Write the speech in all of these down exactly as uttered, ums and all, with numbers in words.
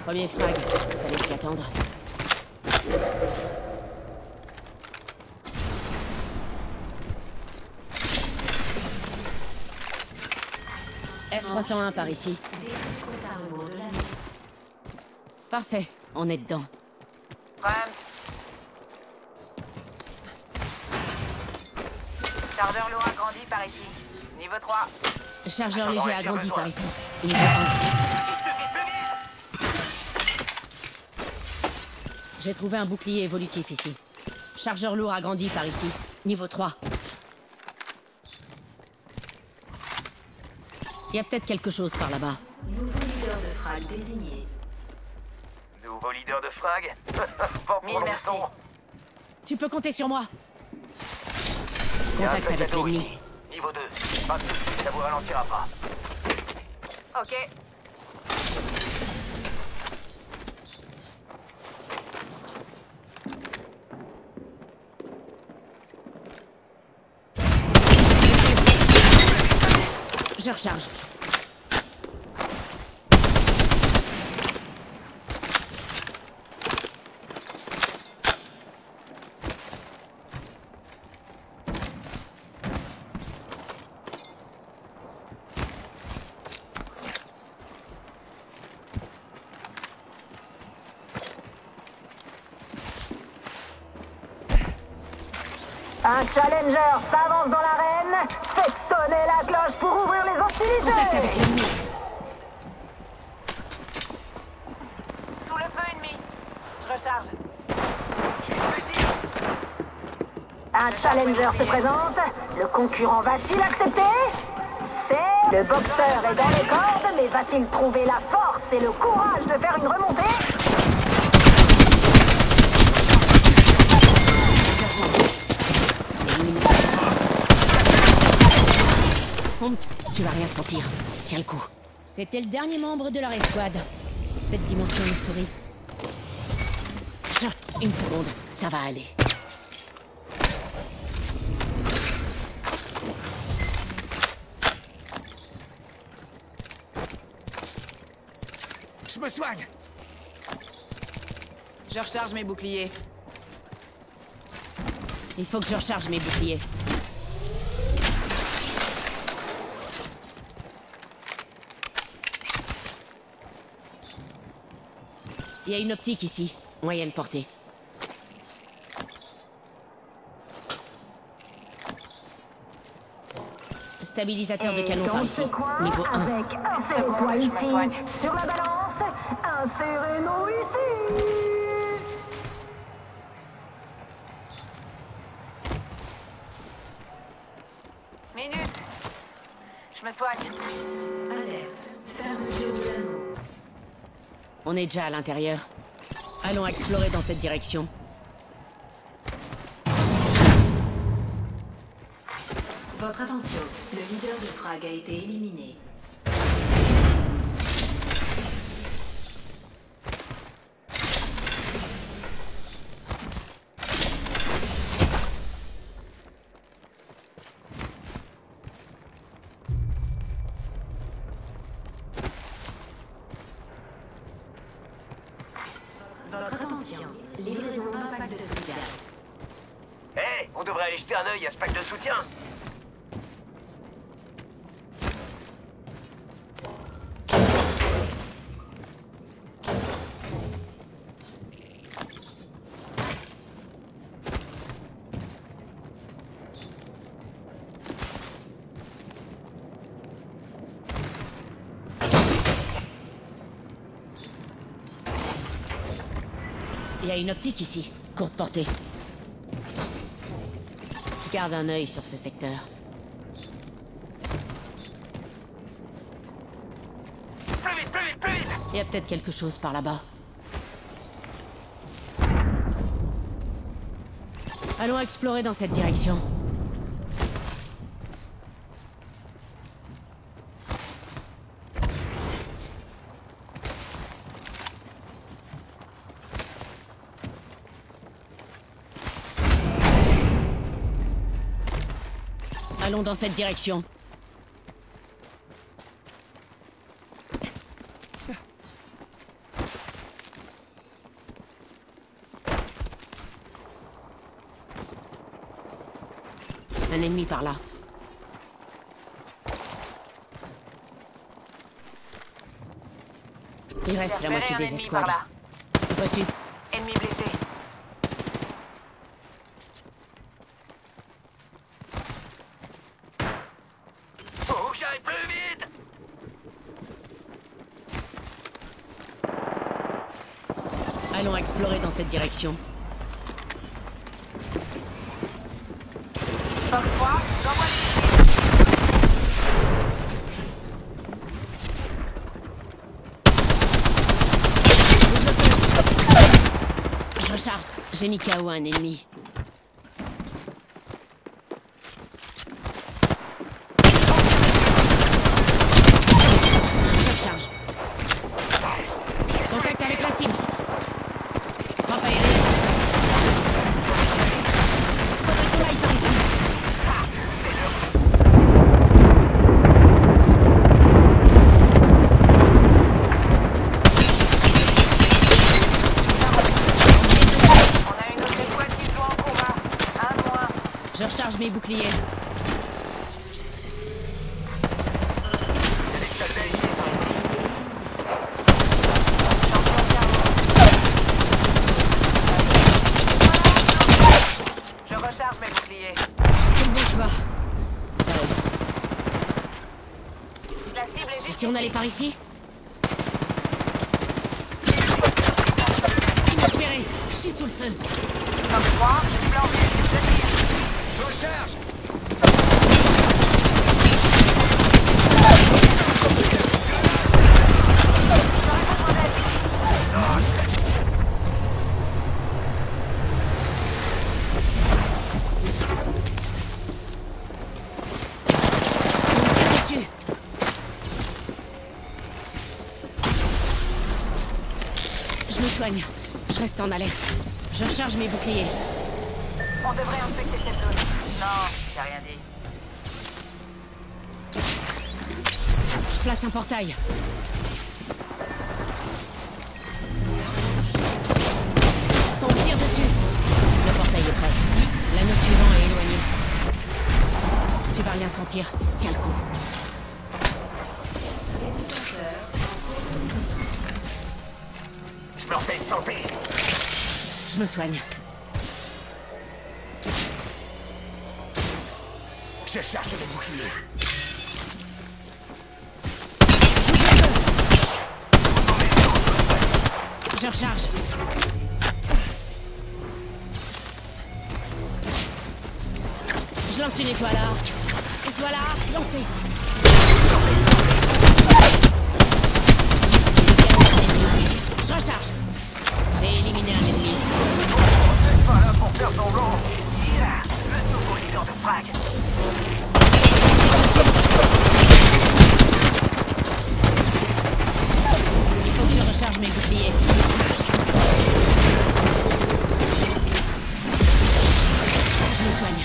Premier frag, fallait s'y attendre. F trois cent un par ici. Parfait, on est dedans. Prêt. Chargeur lourd agrandi par ici. Niveau trois. Chargeur léger agrandi par ici. Niveau un. J'ai trouvé un bouclier évolutif ici. Chargeur lourd agrandi par ici. Niveau trois. Il y a peut-être quelque chose par là-bas. Nouveau leader de frag désigné. Nouveau leader de frag. Pas Mille pour merci. longtemps. Tu peux compter sur moi. Il y a un Contact sac à avec dos l'ennemi. ici. Niveau deux. Pas de soucis, ça vous ralentira pas. Ok. Je recharge. Un challenger s'avance dans l'arène. Faites sonner la cloche pour ouvrir les hostilités. Contact avec l'ennemi. Sous le feu ennemi. Je recharge. Un challenger se présente. Le concurrent va-t-il accepter? C'est... Le boxeur est dans les cordes, mais va-t-il trouver la force et le courage de faire une remontée? Hum, tu vas rien sentir. Tiens le coup. C'était le dernier membre de leur escouade. Cette dimension nous sourit. Je- Une seconde, ça va aller. Je me soigne. Je recharge mes boucliers. Il faut que je recharge mes boucliers. Il y a une optique ici, moyenne portée. Stabilisateur de canon par Dans ici, ce coin, niveau un. avec insérez-toi ici. Sur la balance, insérez-nous ici. Minute. Je me soigne. Alerte. Fermeture de l'anneau. On est déjà à l'intérieur. Allons explorer dans cette direction. Votre attention. Le leader de frag a été éliminé. Votre attention. Livraison d'un pack de soutien. Hé, on devrait aller jeter un œil à ce pack de soutien. Il y a une optique ici, courte portée. Garde un œil sur ce secteur. Plus vite, plus vite, plus vite. Il y a peut-être quelque chose par là-bas. Allons explorer dans cette direction. Allons dans cette direction. Un ennemi par là. Il reste J'ai la repéré moitié un des ennemi escouades. par là. Reçu. Ennemi blessé. Faut que j'aille plus vite! Allons explorer dans cette direction. Fox trois, j'envoie les missiles. Je recharge. J'ai mis K O un ennemi. Je recharge. Contact avec la cible. Frappe aérienne. Faudrait qu'on aille par ici. On a une autre escouade qui joue en combat. Un moins. Je recharge mes boucliers. Je recharge mes boucliers. J'ai fait le bon choix. La cible est Et juste si on ici. allait par ici? Il m'a repéré. Je suis sous le feu. Fox trois, flanqué. Je tire. Je recharge! Dessus. Je me soigne. Je reste en alerte. Je recharge mes boucliers. On devrait inspecter cette zone. Non, j'ai rien dit. Je place un portail. On tire dessus. Le portail est prêt. L'anneau suivant est éloigné. Tu vas rien sentir. Tiens le coup. Je me refais une santé! Je me soigne. Je cherche mes boucliers! Je recharge. Je lance une étoile à arc. Étoile à arc lancée. Je recharge. J'ai éliminé un ennemi. C'est pas là pour faire semblant! Yeah, le nouveau leader de frag! Il faut que je recharge mes boucliers. Je me soigne.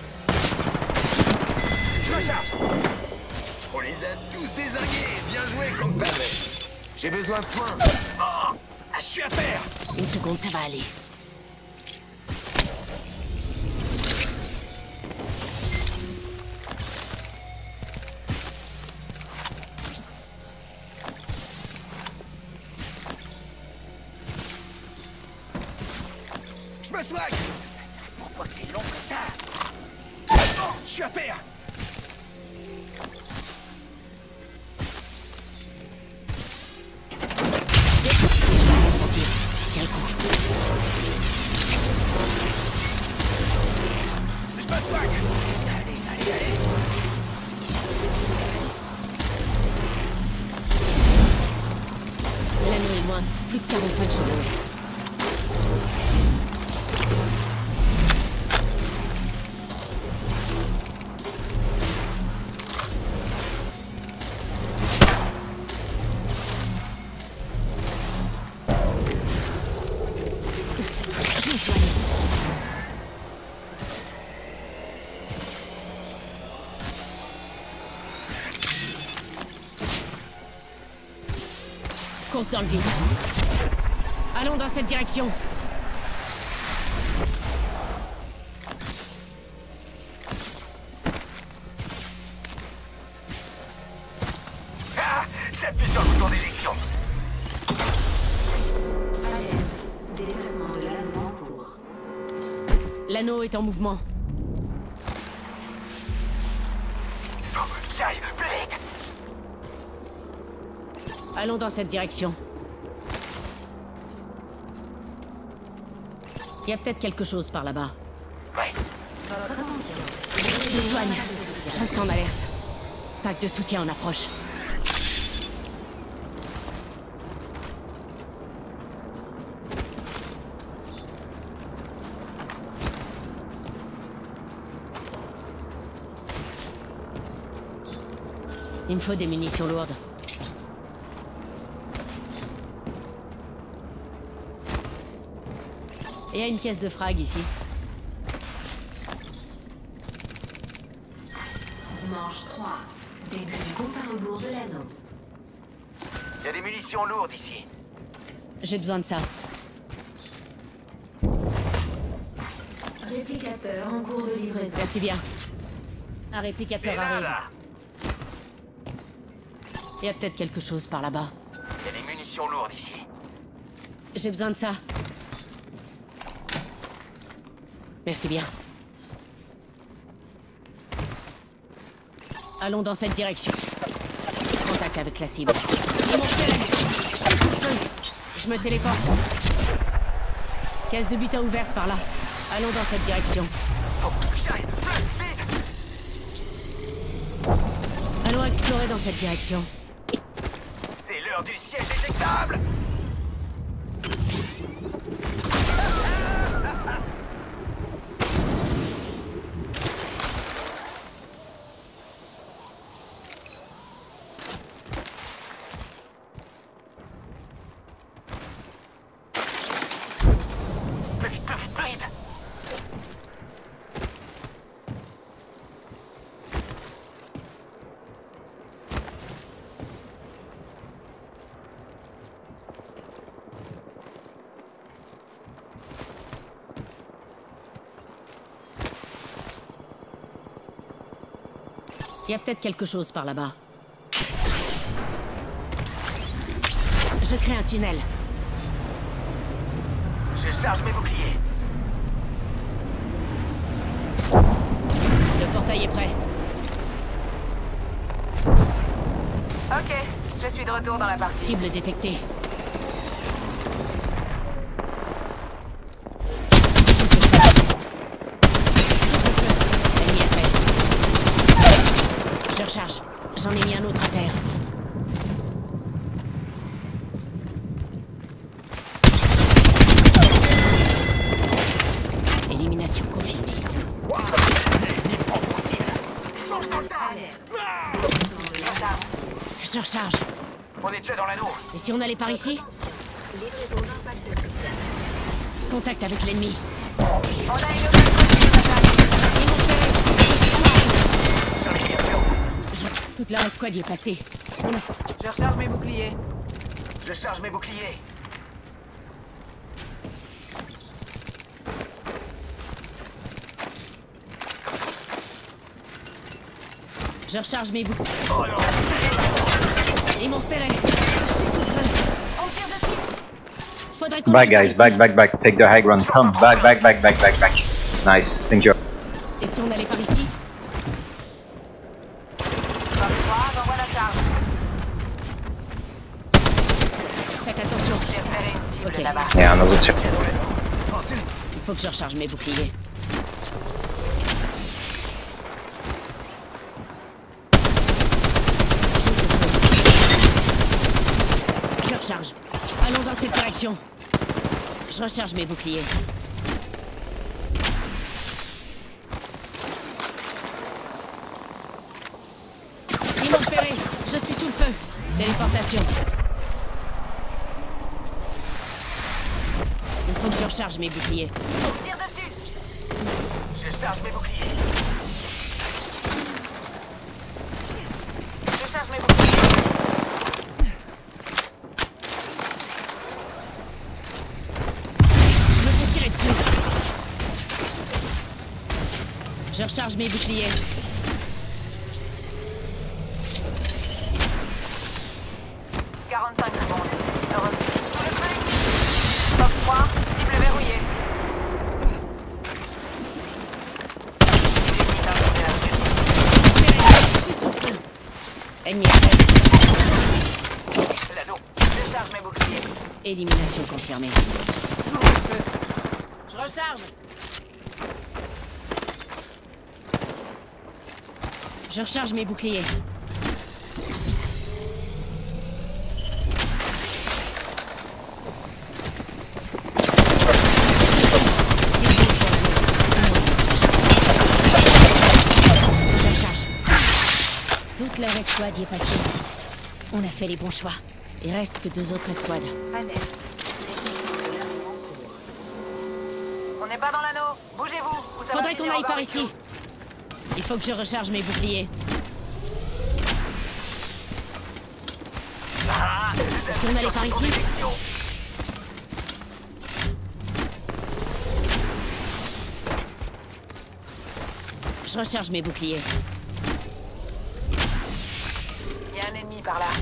Je recharge! On les a tous désingués! Bien joué, compagnon! J'ai besoin de soins! Oh! Ah, je suis à terre! Une seconde, ça va aller. Je me soigne! Pourquoi c'est long comme ça? Oh! Je suis à terre! Sentir. Tiens le coup. Je me soigne! Allez, allez, allez! L'anneau est loin. Plus de quarante-cinq secondes. Je me soigne. Course dans le vide. Allons dans cette direction. L'anneau est en mouvement. J'arrive, plus vite. Allons dans cette direction. Il y a peut-être quelque chose par là-bas. Ouais. Votre attention. Je me soigne. Je reste en alerte. Pack de soutien en approche. Il me faut des munitions lourdes. Il y a une caisse de frag ici. Manche trois. Début du compte à rebours de l'anneau. Il y a des munitions lourdes ici. J'ai besoin de ça. Réplicateur en cours de livraison. Merci bien. Un réplicateur Et là, arrive. là. Il y a peut-être quelque chose par là-bas. Il y a des munitions lourdes ici. J'ai besoin de ça. Merci bien. Allons dans cette direction. Contact avec la cible. Ils m'ont repéré. Je suis sous le feu. Je me téléporte. Caisse de butin ouverte par là. Allons dans cette direction. Oh, j'arrive, vite. Allons explorer dans cette direction. C'est l'heure du siège éjectable. Plus vite, plus vite, plus vite. Il y a peut-être quelque chose par là-bas. Je crée un tunnel. Je charge mes boucliers. Le portail est prêt. Ok, je suis de retour dans la partie. Cible détectée. Ennemi à terre. Je recharge. J'en ai mis un autre à terre. Élimination confirmée. Je recharge. On est déjà dans l'anneau. Et si on allait par ici? Livraison d'un pack de soutien. Contact avec l'ennemi. On a une nouvelle possible d'attaque. Ils m'ont repéré. Sur les directions. Je- Toute leur escouade y est passée. On a... Je recharge mes boucliers. Je charge mes boucliers. Je recharge mes boucles. Oh non. Ils m'ont repéré. Je suis sous le feu. On tire dessus. Faudrait qu'on... Back, guys, back, back, back. Take the high ground. Come, back, back, back, back, back, back. Nice, thank you. Et si on allait par ici? vingt-trois, j'envoie la charge. Faites attention. J'ai repéré une cible Ok. là-bas. Yeah, another chip. Il faut que je recharge mes boucliers. Je recharge. Allons dans cette direction. Je recharge mes boucliers. Ils m'ont repéré. Je suis sous le feu. Téléportation. Il faut que je recharge mes boucliers. On tire dessus. Je charge mes boucliers. Je charge mes boucliers. Je me fais tirer dessus. Je recharge mes boucliers. quarante-cinq secondes. Heureusement. Sous le feu. Box trois, cible verrouillée. Ennemi près. L'anneau. Je charge mes boucliers. Élimination confirmée. Je recharge. Je recharge mes boucliers. Je recharge. Toute leur escouade y est passée. On a fait les bons choix. Il reste que deux autres escouades. On n'est pas dans l'anneau. Bougez-vous. Ou ça va Faudrait qu'on finir aille en par barbecue. ici. Il faut que je recharge mes boucliers. Si on allait par ici. Je recharge mes boucliers. Il y a un ennemi par là.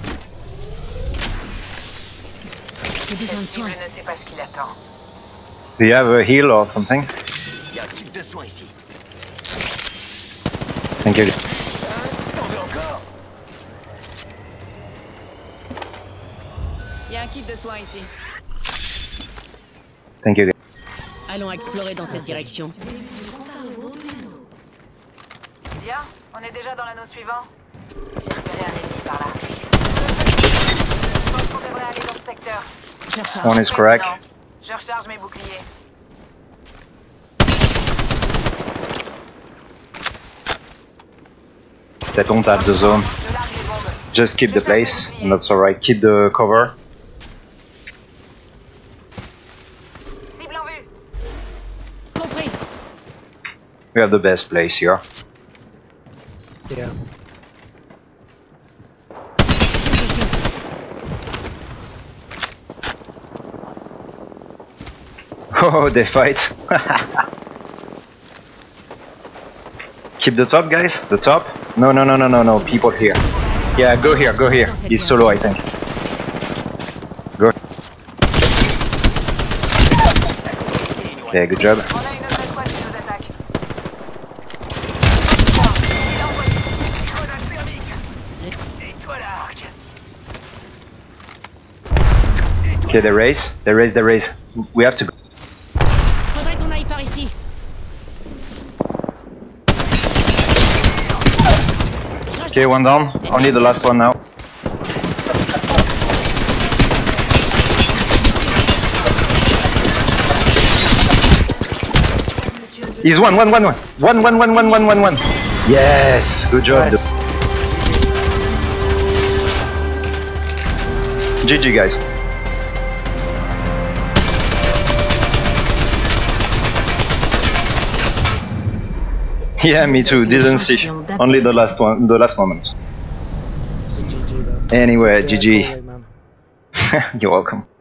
J'ai besoin de Cette cible soins. ne sait pas ce qu'il attend. Do you have a heal or something? Il y a un type de soin ici. Thank you. T'en veux encore? Il y a un kit de soins ici. Thank you. Allons explorer dans cette direction. Bien, on est déjà dans l'anneau suivant. J'ai repéré un ennemi par là. Je pense qu'on devrait aller dans ce secteur. Je recharge. One is correct. Non. Je recharge mes boucliers. They don't have the zone. Je largue les bombes. Just keep the place, and that's alright. Keep the cover. Cible en vue. Compris. We have the best place here. Yeah. Oh, they fight. Keep the top, guys. The top. No, no, no, no, no, no. People here. Yeah, go here, go here. He's solo, I think. Go. Yeah, good job. On a une autre escouade qui nous attaque. Grenade thermique. Et toi l'arc. Okay, they raise. They raise, they raise. We have to go. Faudrait qu'on aille par ici. Je Okay, recharge. one down. Only the last one now. He's one, one, one, one. One, one, one, one, one, one, one. Yes, good job. G G, guys. Yeah, me too. Didn't see. Only the last one, the last moment. G G, though. Anyway, Yeah, G G. go away, man. You're welcome.